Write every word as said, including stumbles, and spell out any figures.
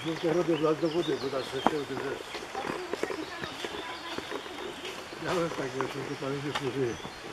No to robię wlać do wody, bo tak się tym rzeczy. Miałem tak, że to pamięci służy.